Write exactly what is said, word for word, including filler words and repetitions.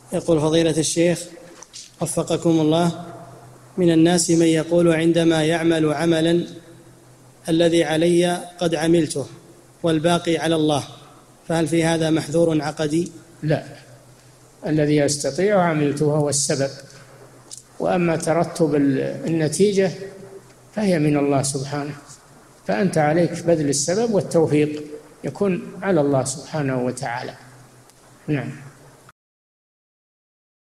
يقول فضيلة الشيخ وفقكم الله: من الناس من يقول عندما يعمل عملا الذي علي قد عملته والباقي على الله، فهل في هذا محذور عقدي؟ لا، الذي يستطيع عملته هو السبب، وأما ترتب النتيجة فهي من الله سبحانه، فأنت عليك بذل السبب والتوفيق يكون على الله سبحانه وتعالى. نعم.